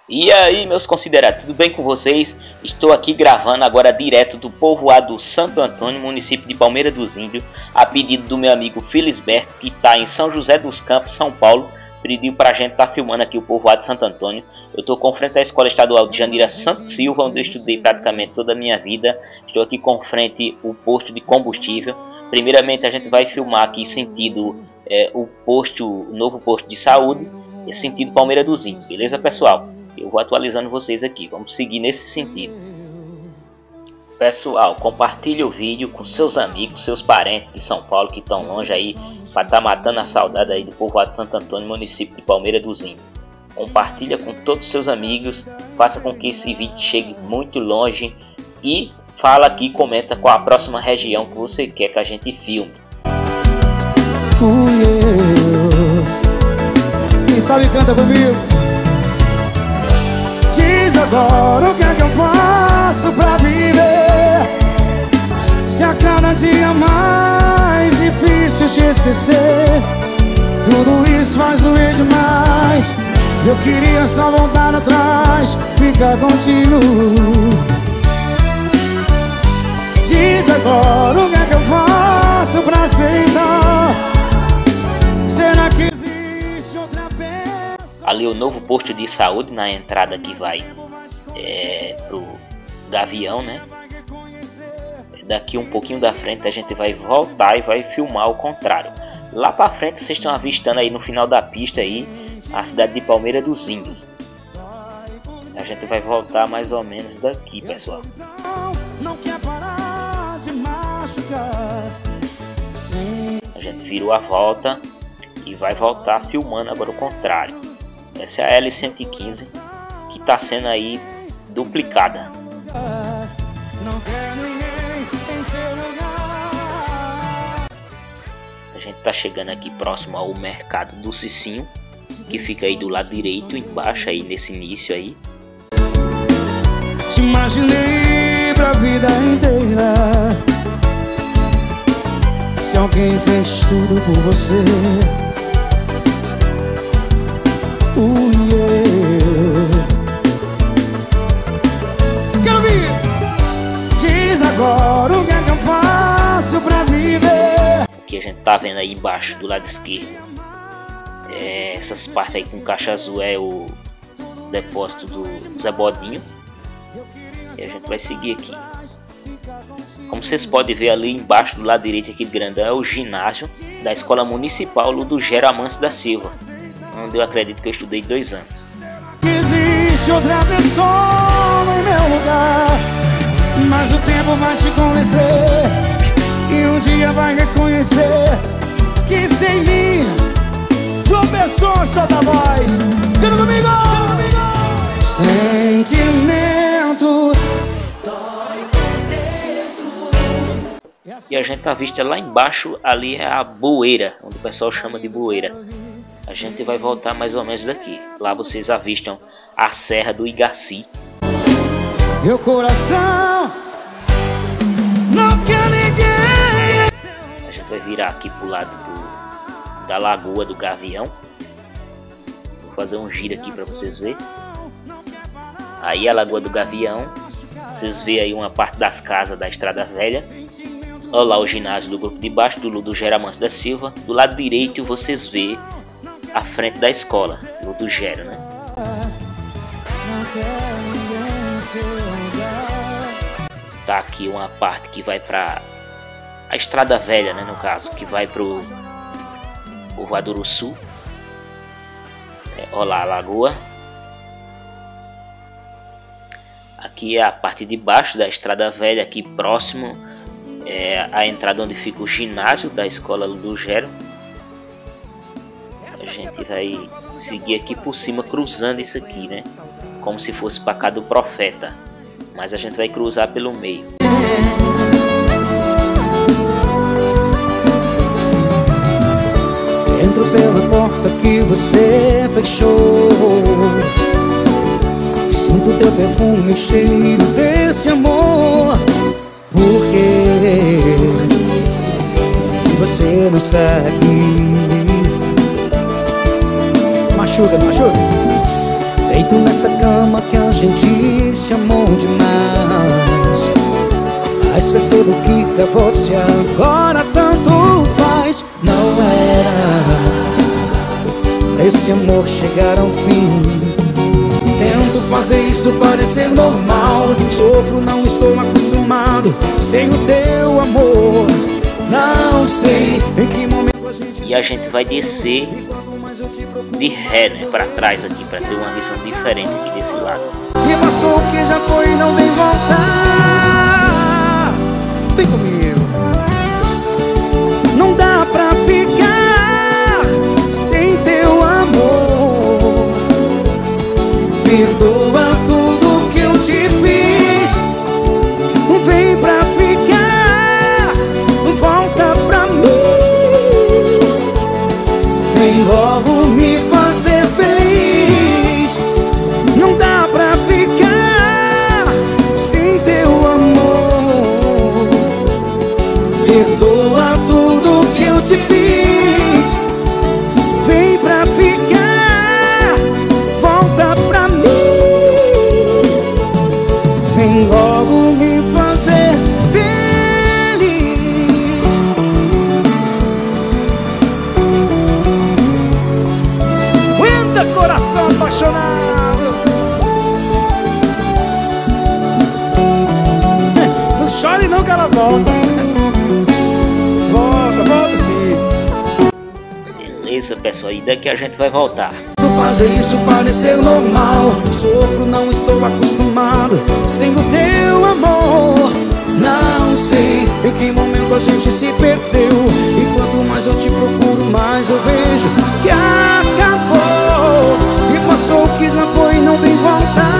E aí, meus considerados, tudo bem com vocês? Estou aqui gravando agora direto do povoado Santo Antônio, município de Palmeira dos Índios, a pedido do meu amigo Felisberto, que está em São José dos Campos, São Paulo. Pediu para a gente estar filmando aqui o povoado de Santo Antônio. Eu estou com frente à Escola Estadual de Janira Santos Silva, onde eu estudei praticamente toda a minha vida. Estou aqui com frente o posto de combustível. Primeiramente a gente vai filmar aqui sentido o novo posto de saúde, esse sentido Palmeira dos Índios, beleza pessoal? Eu vou atualizando vocês aqui, vamos seguir nesse sentido. Pessoal, compartilhe o vídeo com seus amigos, seus parentes de São Paulo que estão longe aí, para estar matando a saudade aí do povoado de Santo Antônio, município de Palmeira dos Índios. Compartilha com todos os seus amigos, faça com que esse vídeo chegue muito longe e fala aqui, comenta qual a próxima região que você quer que a gente filme. Quem sabe canta comigo. Diz agora o que é que eu faço pra viver, se a cada dia mais difícil te esquecer. Tudo isso faz doer demais. Eu queria só voltar atrás, ficar contigo. Diz agora o que é que eu faço pra aceitar. Será que existe outra pessoa? Ali o novo posto de saúde na entrada que vai pro Gavião, né? Daqui um pouquinho da frente a gente vai voltar e vai filmar ao contrário. Lá pra frente vocês estão avistando aí no final da pista aí a cidade de Palmeira dos Índios. A gente vai voltar mais ou menos daqui, pessoal. A gente virou a volta e vai voltar filmando agora o contrário. Essa é a L115 que está sendo aí duplicada. A gente está chegando aqui próximo ao mercado do Cicinho, que fica aí do lado direito, embaixo aí nesse início aí. Te imaginei pra vida inteira, se alguém fez tudo por você. Quero ouvir. Diz agora o que é que eu faço pra viver. Aqui a gente tá vendo aí embaixo do lado esquerdo, essas partes aí com caixa azul é o depósito do Zé Bodinho. E a gente vai seguir aqui. Como vocês podem ver ali embaixo do lado direito aqui grandão é o ginásio da Escola Municipal Ludogero Amâncio da Silva, onde eu acredito que eu estudei 2 anos. Existe outra pessoa no meu lugar, mas o tempo vai te convencer e um dia vai reconhecer que sem mim João Pessoa só dá voz. Canta comigo! Sentimento dói por dentro. E a gente tá vista lá embaixo, ali é a Bueira, onde o pessoal chama de Bueira. A gente vai voltar mais ou menos daqui. Lá vocês avistam a Serra do Igaci. Meu coração não quer ninguém. A gente vai virar aqui pro lado da Lagoa do Gavião. Vou fazer um giro aqui para vocês verem. Aí a Lagoa do Gavião. Vocês veem aí uma parte das casas da Estrada Velha. Olha lá o ginásio do grupo de baixo, do Ludogero Amâncio da Silva. Do lado direito vocês veem a frente da escola, Ludogero, né? Tá aqui uma parte que vai para a Estrada Velha, né, no caso, que vai pro Povoado Sul. Olha lá a lagoa. Aqui é a parte de baixo da Estrada Velha, aqui próximo a entrada onde fica o ginásio da escola Ludogero. A gente vai seguir aqui por cima, cruzando isso aqui, né? Como se fosse para cá do Profeta. Mas a gente vai cruzar pelo meio. Entro pela porta que você fechou, sinto teu perfume, o cheiro desse amor. Porque você não está aqui. Machuca, machuca. Deito nessa cama que a gente se amou demais, mas percebo que pra você agora tanto faz. Não era esse amor chegar ao fim. Tento fazer isso parecer normal, sofro, não estou acostumado sem o teu amor. Não sei em que momento a gente... E a gente vai descer de ré, né, pra trás aqui, pra ter uma visão diferente aqui desse lado. E passou o que já foi e não tem voltar. Vem comigo. Não dá pra ficar sem teu amor. Perdoa tudo que eu te fiz. Vem pra ficar, volta pra mim. Vem logo me fazer feliz. Não dá pra ficar sem teu amor. Perdoa tudo que eu te fiz. Vem pra ficar, volta pra mim. Vem logo me fazer feliz. Aguenta, coração apaixonado. Não chore não que ela volta. Volta sim. Beleza, pessoal, e daqui a gente vai voltar. Fazer isso parecer normal, sofro, não estou acostumado sem o teu amor. Não sei em que momento a gente se perdeu, e quanto mais eu te procuro, mais eu vejo que acabou. E passou o que já foi e não tem volta.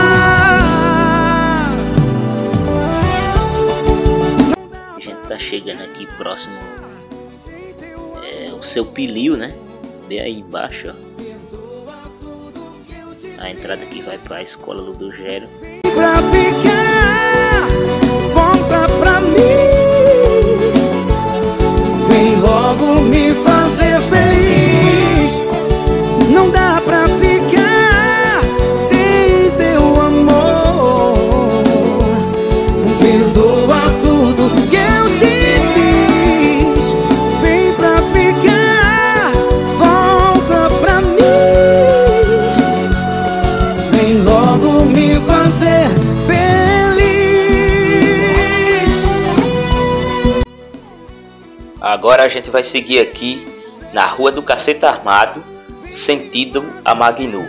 A gente tá chegando aqui próximo o Seu Pilil, né? Bem aí embaixo, ó. A entrada aqui vai para a escola Ludogério. Pra ficar, volta pra mim. Vem logo me fazer feliz. Não dá pra ficar sem teu amor. Perdoa tudo que eu te fiz. Vem pra ficar, volta pra mim. Vem logo me fazer feliz. Agora a gente vai seguir aqui na Rua do Cacete Armado, sentido a Magnu.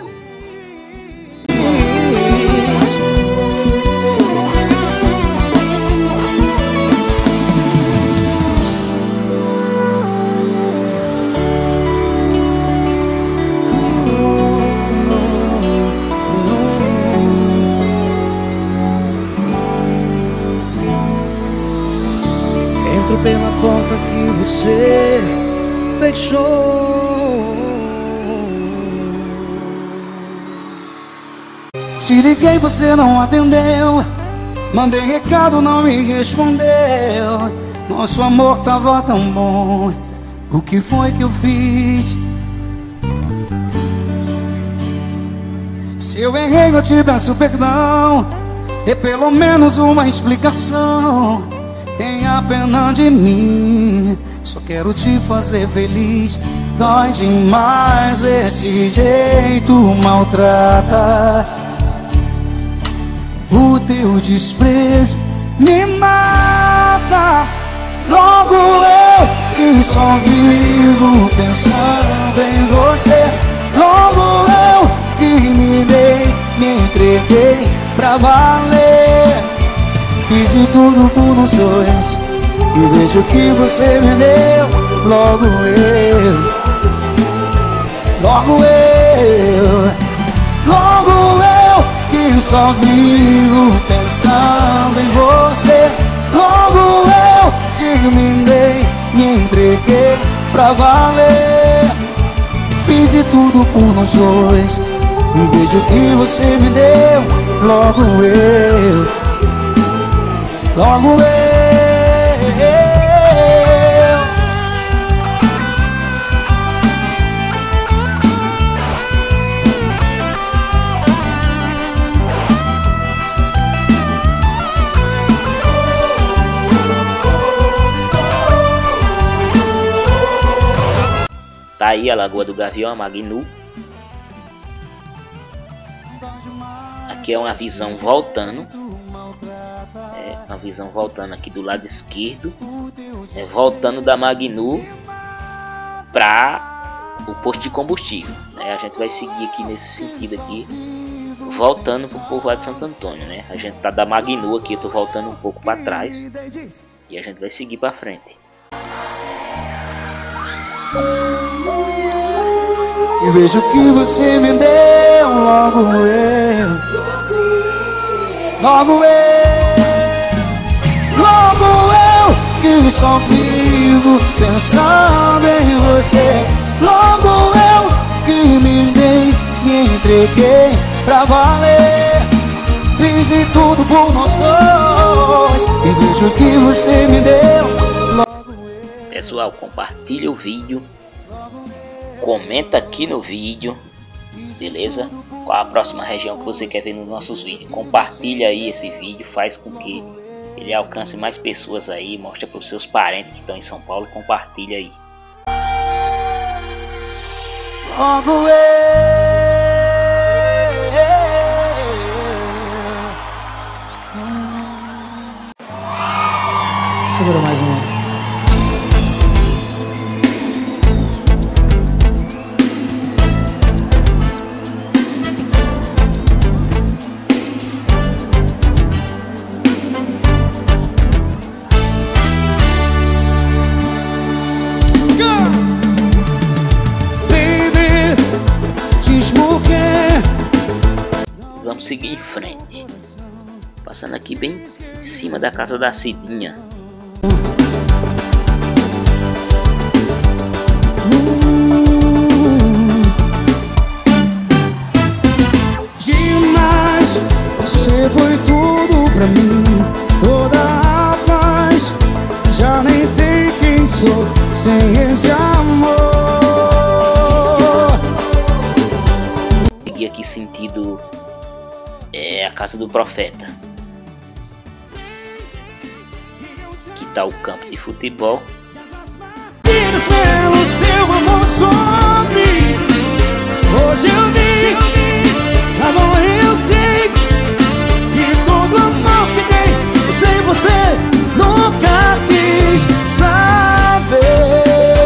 Entro pela porta que você fechou. Te liguei, você não atendeu. Mandei recado, não me respondeu. Nosso amor tava tão bom. O que foi que eu fiz? Se eu errei, eu te peço perdão. Dê pelo menos uma explicação. Tenha pena de mim, só quero te fazer feliz. Dói demais desse jeito, maltrata. O teu desprezo me mata. Logo eu que só vivo pensando em você. Logo eu que me dei, me entreguei pra valer. Fiz de tudo por nós dois e vejo que você me deu. Logo eu, logo eu, logo eu que só vivo pensando em você. Logo eu que me dei, me entreguei pra valer. Fiz de tudo por nós dois e vejo que você me deu. Logo eu, logo eu. aí a Lagoa do Gavião, a Magnu. Aqui é uma visão voltando. Uma visão voltando aqui do lado esquerdo. Voltando da Magnu para o posto de combustível. A gente vai seguir aqui nesse sentido aqui, voltando para o povoado de Santo Antônio, né? A gente tá da Magnu aqui, eu tô voltando um pouco para trás e a gente vai seguir para frente. E vejo que você me deu, logo eu que só vivo pensando em você. Logo eu que me dei, me entreguei pra valer. Fiz de tudo por nós dois e vejo que você me deu. Pessoal, compartilha o vídeo, comenta aqui no vídeo, beleza? Qual a próxima região que você quer ver nos nossos vídeos? Compartilha aí esse vídeo, faz com que ele alcance mais pessoas aí, mostra para os seus parentes que estão em São Paulo, compartilha aí. Logo segura mais um. Vamos seguir em frente, passando aqui bem em cima da casa da Cidinha. Demais, você foi tudo pra mim, toda a paz. Já nem sei quem sou sem esse amor. Seguir aqui sentido a casa do Profeta. Aqui tá o campo de futebol. Pelo seu amor sobre, hoje eu vi, agora eu sei que todo amor que tem, sem você nunca quis saber.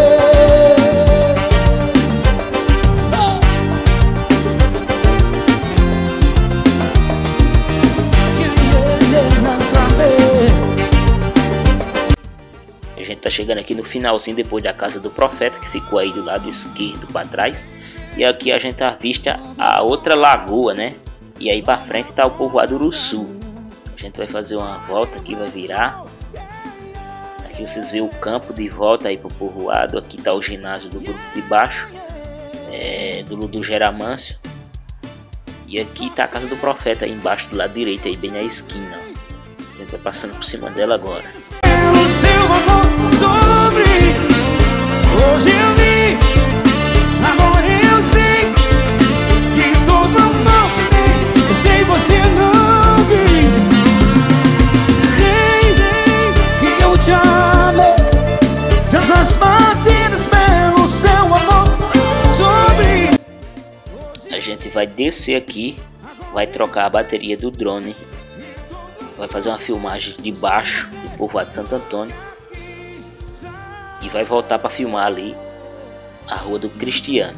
A gente tá chegando aqui no finalzinho, depois da casa do Profeta, que ficou aí do lado esquerdo para trás. E aqui a gente tá vista a outra lagoa, né? E aí para frente tá o povoado Uruçu. A gente vai fazer uma volta aqui, vai virar. Aqui vocês veem o campo de volta aí pro povoado. Aqui tá o ginásio do grupo de baixo, do Geramâncio. E aqui tá a casa do Profeta aí embaixo, do lado direito, aí bem na esquina. A gente vai passando por cima dela agora. Pelo seu amor sobre, hoje eu vi, agora eu sei que todo amor que tem, eu sei você não quis. Sei que eu te amei, tantas batidas pelo seu amor sobre. A gente vai descer aqui, vai trocar a bateria do drone, vai fazer uma filmagem de baixo do povoado de Santo Antônio e vai voltar para filmar ali a Rua do Cristiano.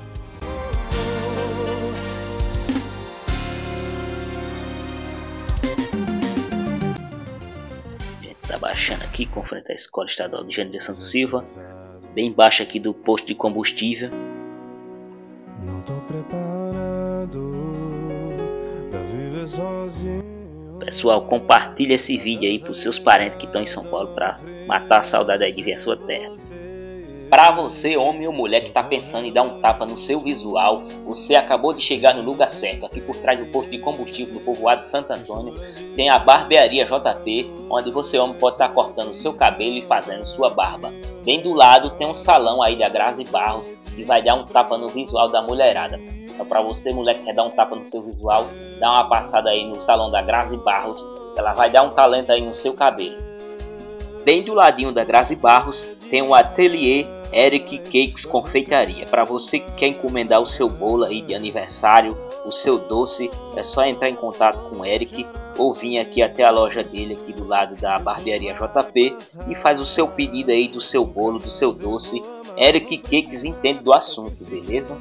A gente tá baixando aqui, com frente à Escola Estadual de Engenharia de Santos Silva, bem embaixo aqui do posto de combustível. Não tô preparado pra viver sozinho. Pessoal, compartilha esse vídeo aí para os seus parentes que estão em São Paulo, para matar a saudade aí de ver a sua terra. Para você, homem ou mulher que está pensando em dar um tapa no seu visual, você acabou de chegar no lugar certo. Aqui por trás do posto de combustível do povoado de Santo Antônio tem a barbearia JP, onde você, homem, pode estar cortando o seu cabelo e fazendo sua barba. Bem do lado tem um salão aí da Grazi Barros, que vai dar um tapa no visual da mulherada. Então, para você, mulher que quer dar um tapa no seu visual, dá uma passada aí no salão da Grazi Barros, ela vai dar um talento aí no seu cabelo. Bem do ladinho da Grazi Barros tem um ateliê Eric Cakes Confeitaria. Para você que quer encomendar o seu bolo aí de aniversário, o seu doce, é só entrar em contato com o Eric ou vir aqui até a loja dele aqui do lado da barbearia JP e faz o seu pedido aí do seu bolo, do seu doce. Eric Cakes entende do assunto, beleza?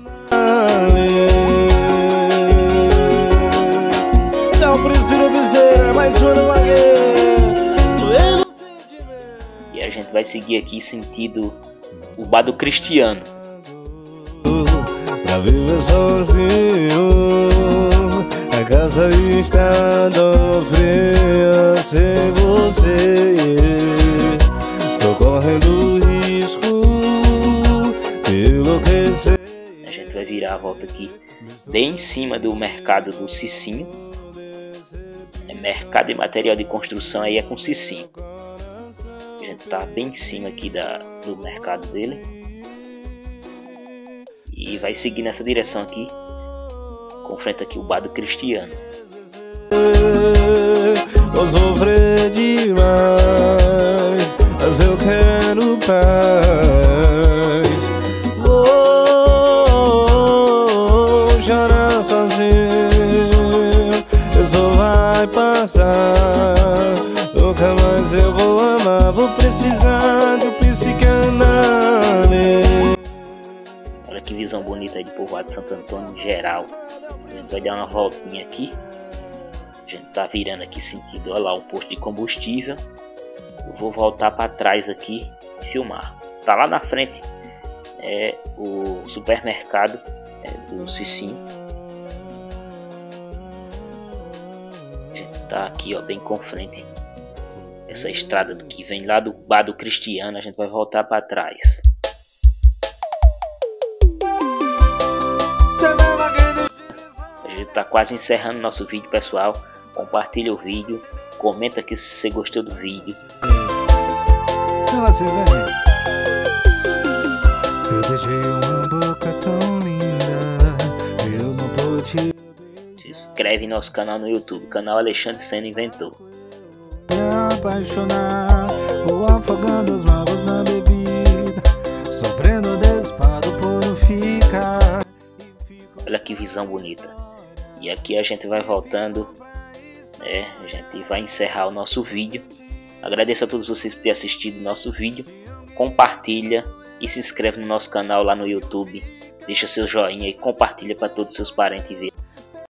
E a gente vai seguir aqui sentido o bar do Cristiano. Pra viver sozinho, a casa está tão fria sem você. Tô correndo risco de enlouquecer. A gente vai virar a volta aqui bem em cima do mercado do Cicinho. É mercado de material de construção, aí é com Cicinho. A gente tá bem em cima aqui do mercado dele. E vai seguir nessa direção aqui. Confronta aqui o bar do Cristiano. Vou sofrer demais, mas eu quero paz. Vou chorar sozinho, isso vai passar. Nunca mais eu vou amar, vou precisar de um psicanálise. Olha que visão bonita aí de Povoado de Santo Antônio em geral. A gente vai dar uma voltinha aqui. A gente tá virando aqui sentido, olha lá, um posto de combustível. Eu vou voltar para trás aqui e filmar. Tá lá na frente é o supermercado do Cicinho. A gente tá aqui, ó, bem com frente. Essa estrada que vem lá do bar do Cristiano, a gente vai voltar para trás. A gente tá quase encerrando nosso vídeo, pessoal. Compartilha o vídeo, comenta aqui se você gostou do vídeo. Eu deixei uma boca tão linda, eu não pude Se inscreve em nosso canal no YouTube, canal Alexandre Sena Inventor. me apaixonar, vou afogando os magos na bebida, sofrendo desespero por não ficar. Olha que visão bonita. E aqui a gente vai voltando. A gente vai encerrar o nosso vídeo. Agradeço a todos vocês por terem assistido o nosso vídeo. Compartilha e se inscreve no nosso canal lá no YouTube. Deixa seu joinha e compartilha para todos os seus parentes verem.